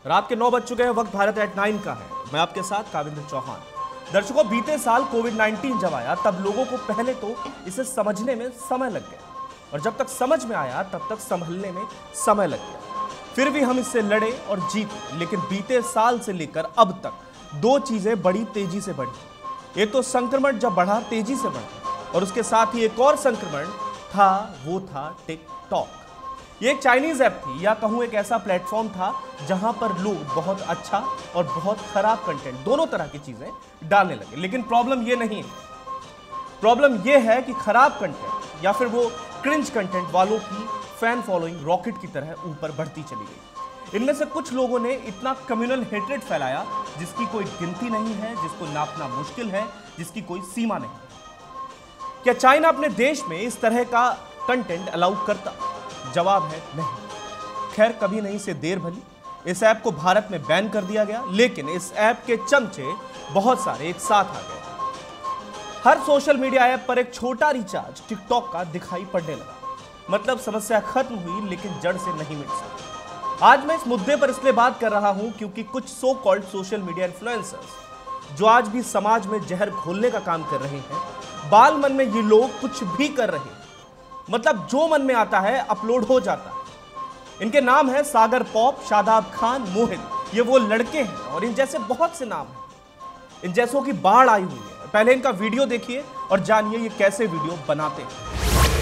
रात के 9 बज चुके हैं, वक्त भारत एट 9 का है। मैं आपके साथ काविंद्र चौहान। दर्शकों, बीते साल कोविड-19 जब आया तब लोगों को पहले तो इसे समझने में समय लग गया और जब तक समझ में आया तब तक संभलने में समय लग गया। फिर भी हम इससे लड़े और जीते, लेकिन बीते साल से लेकर अब तक दो चीजें बड़ी तेजी से बढ़ी। एक तो संक्रमण जब बढ़ा तेजी से बढ़ा और उसके साथ ही एक और संक्रमण था, वो था टिकटॉक। ये एक चाइनीज ऐप थी या कहूं एक ऐसा प्लेटफॉर्म था जहां पर लोग बहुत अच्छा और बहुत खराब कंटेंट, दोनों तरह की चीजें डालने लगे। लेकिन प्रॉब्लम ये नहीं है, प्रॉब्लम ये है कि खराब कंटेंट या फिर वो क्रिंज कंटेंट वालों की फैन फॉलोइंग रॉकेट की तरह ऊपर बढ़ती चली गई। इनमें से कुछ लोगों ने इतना कम्युनल हेट्रेड फैलाया जिसकी कोई गिनती नहीं है, जिसको नापना मुश्किल है, जिसकी कोई सीमा नहीं। क्या चाइना अपने देश में इस तरह का कंटेंट अलाउ करता? जवाब है नहीं। खैर, कभी नहीं से देर भली, इस ऐप को भारत में बैन कर दिया गया, लेकिन इस ऐप के चमचे बहुत सारे एक साथ आ गए। हर सोशल मीडिया ऐप पर एक छोटा रिचार्ज टिकटॉक का दिखाई पड़ने लगा। मतलब समस्या खत्म हुई लेकिन जड़ से नहीं मिट सकी। आज मैं इस मुद्दे पर इसलिए बात कर रहा हूं क्योंकि कुछ so called social media influencers जो आज भी समाज में जहर घोलने का काम कर रहे हैं, बाल मन में ये लोग कुछ भी कर रहे हैं। मतलब जो मन में आता है अपलोड हो जाता है। इनके नाम है सागर पॉप, शादाब खान, मोहित। ये वो लड़के हैं और इन जैसे बहुत से नाम हैं। इन जैसों की बाढ़ आई हुई है। पहले इनका वीडियो देखिए और जानिए ये कैसे वीडियो बनाते हैं।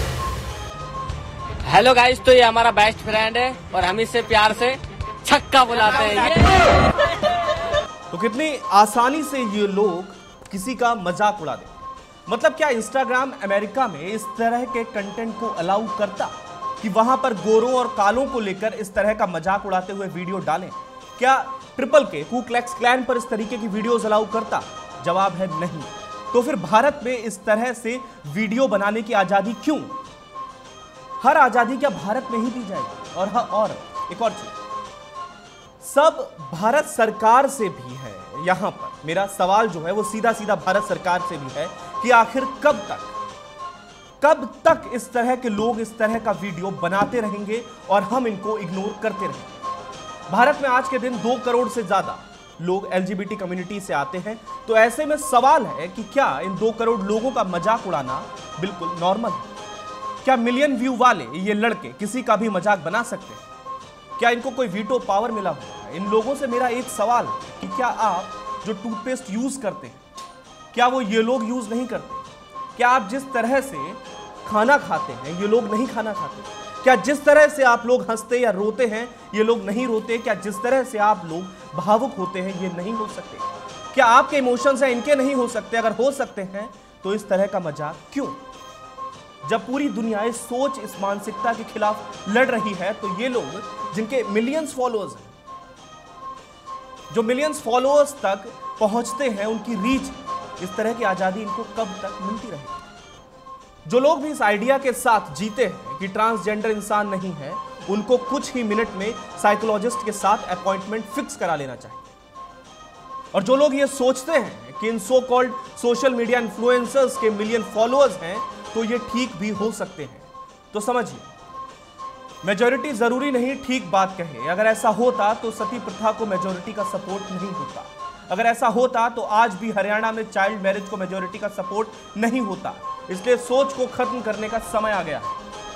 हेलो गाइस, तो ये हमारा बेस्ट फ्रेंड है और हम इसे प्यार से छक्का बुलाते हैं। तो कितनी आसानी से ये लोग किसी का मजाक उड़ा देते। मतलब क्या इंस्टाग्राम अमेरिका में इस तरह के कंटेंट को अलाउ करता कि वहां पर गोरों और कालों को लेकर इस तरह का मजाक उड़ाते हुए वीडियो डालें? क्या ट्रिपल के कू क्लैक्स क्लैन पर इस तरीके की वीडियोस अलाउ करता? जवाब है नहीं। तो फिर भारत में इस तरह से वीडियो बनाने की आजादी क्यों? हर आजादी क्या भारत में ही दी जाएगी? और एक और चीज, सब भारत सरकार से भी है। यहां पर मेरा सवाल जो है वो सीधा सीधा भारत सरकार से भी है कि आखिर कब तक इस तरह के लोग इस तरह का वीडियो बनाते रहेंगे और हम इनको इग्नोर करते रहेंगे। भारत में आज के दिन 2 करोड़ से ज्यादा लोग एलजीबीटी कम्युनिटी से आते हैं। तो ऐसे में सवाल है कि क्या इन 2 करोड़ लोगों का मजाक उड़ाना बिल्कुल नॉर्मल है? क्या मिलियन व्यू वाले ये लड़के किसी का भी मजाक बना सकते हैं? क्या इनको कोई वीटो पावर मिला हुआ है? इन लोगों से मेरा एक सवाल है कि क्या आप जो टूथपेस्ट यूज करते हैं, क्या वो ये लोग यूज नहीं करते? क्या आप जिस तरह से खाना खाते हैं ये लोग नहीं खाना खाते? क्या जिस तरह से आप लोग हंसते या रोते हैं ये लोग नहीं रोते? क्या जिस तरह से आप लोग भावुक होते हैं ये नहीं हो सकते? क्या आपके इमोशंस हैं इनके नहीं हो सकते? अगर हो सकते हैं तो इस तरह का मजाक क्यों? जब पूरी दुनिया इस सोच, इस मानसिकता के खिलाफ लड़ रही है, तो ये लोग जिनके मिलियंस फॉलोअर्स हैं, जो मिलियंस फॉलोअर्स तक पहुंचते हैं, उनकी रीच, इस तरह की आजादी इनको कब तक मिलती रहेगी? जो लोग भी इस आइडिया के साथ जीते हैं कि ट्रांसजेंडर इंसान नहीं है, उनको कुछ ही मिनट में साइकोलॉजिस्ट के साथ अपॉइंटमेंट फिक्स करा लेना चाहिए। और जो लोग ये सोचते हैं कि इन so called social media influencers के मिलियन फॉलोअर्स हैं तो ये ठीक भी हो सकते हैं, तो समझिए, मेजॉरिटी जरूरी नहीं ठीक बात कहे। अगर ऐसा होता तो सती प्रथा को मेजॉरिटी का सपोर्ट नहीं होता। अगर ऐसा होता तो आज भी हरियाणा में चाइल्ड मैरिज को मेजॉरिटी का सपोर्ट नहीं होता। इसलिए सोच को खत्म करने का समय आ गया है।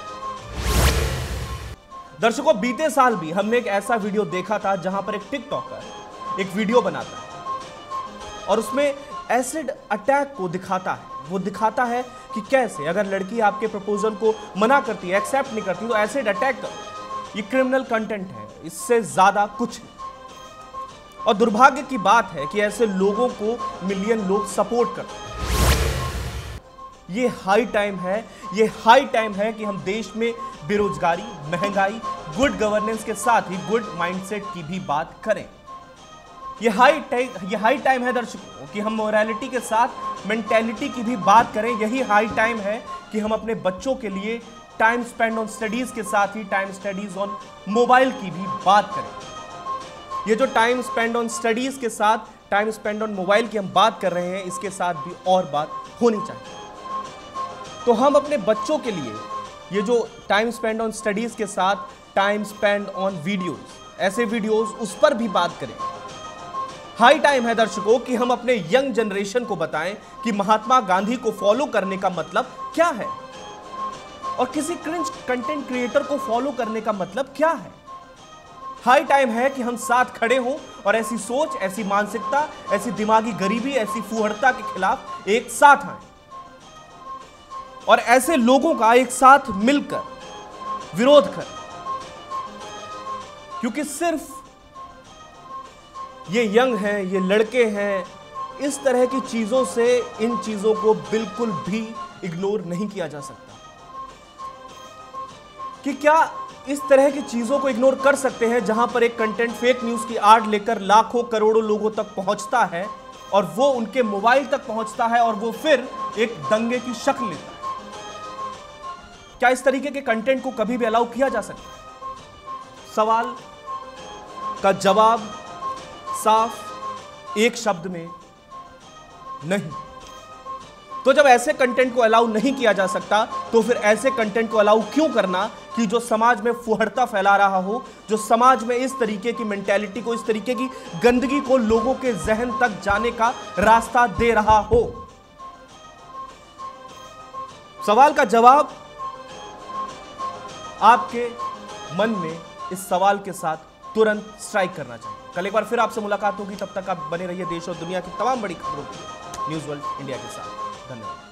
दर्शकों, बीते साल भी हमने एक ऐसा वीडियो देखा था जहां पर एक टिकटॉकर एक वीडियो बनाता है और उसमें एसिड अटैक को दिखाता है। वो दिखाता है कि कैसे अगर लड़की आपके प्रपोजल को मना करती है, एक्सेप्ट नहीं करती, तो एसिड अटैक करो। ये क्रिमिनल कंटेंट है, इससे ज्यादा कुछ नहीं। और दुर्भाग्य की बात है कि ऐसे लोगों को मिलियन लोग सपोर्ट करते हैं। ये हाई टाइम है कि हम देश में बेरोजगारी, महंगाई, गुड गवर्नेंस के साथ ही गुड माइंडसेट की भी बात करें। ये हाई टाइम है दर्शकों कि हम मोरालिटी के साथ मेंटेलिटी की भी बात करें। यही हाई टाइम है कि हम अपने बच्चों के लिए टाइम स्पेंड ऑन स्टडीज के साथ ही टाइम स्टडीज ऑन मोबाइल की भी बात करें। ये जो टाइम स्पेंड ऑन स्टडीज के साथ टाइम स्पेंड ऑन मोबाइल की हम बात कर रहे हैं, इसके साथ भी और बात होनी चाहिए। तो हम अपने बच्चों के लिए ये जो टाइम स्पेंड ऑन स्टडीज के साथ टाइम स्पेंड ऑन वीडियोस, ऐसे वीडियोस, उस पर भी बात करें। हाई टाइम है दर्शकों कि हम अपने यंग जनरेशन को बताएं कि महात्मा गांधी को फॉलो करने का मतलब क्या है और किसी क्रिंज कंटेंट क्रिएटर को फॉलो करने का मतलब क्या है। हाई टाइम है कि हम साथ खड़े हों और ऐसी सोच, ऐसी मानसिकता, ऐसी दिमागी गरीबी, ऐसी फूहड़ता के खिलाफ एक साथ आए और ऐसे लोगों का एक साथ मिलकर विरोध करें, क्योंकि सिर्फ ये यंग हैं, ये लड़के हैं, इस तरह की चीजों से इन चीजों को बिल्कुल भी इग्नोर नहीं किया जा सकता। कि क्या इस तरह की चीजों को इग्नोर कर सकते हैं जहां पर एक कंटेंट फेक न्यूज की आड़ लेकर लाखों करोड़ों लोगों तक पहुंचता है और वो उनके मोबाइल तक पहुंचता है और वो फिर एक दंगे की शक्ल लेता है। क्या इस तरीके के कंटेंट को कभी भी अलाउ किया जा सकता है? सवाल का जवाब साफ एक शब्द में नहीं। तो जब ऐसे कंटेंट को अलाउ नहीं किया जा सकता तो फिर ऐसे कंटेंट को अलाउ क्यों करना कि जो समाज में फुहड़ता फैला रहा हो, जो समाज में इस तरीके की मेंटेलिटी को, इस तरीके की गंदगी को लोगों के जहन तक जाने का रास्ता दे रहा हो। सवाल का जवाब आपके मन में इस सवाल के साथ तुरंत स्ट्राइक करना चाहिए। कल एक बार फिर आपसे मुलाकात होगी, तब तक आप बने रहिए देश और दुनिया की तमाम बड़ी खबरों के लिए न्यूज़ वर्ल्ड इंडिया के साथ। धन्यवाद।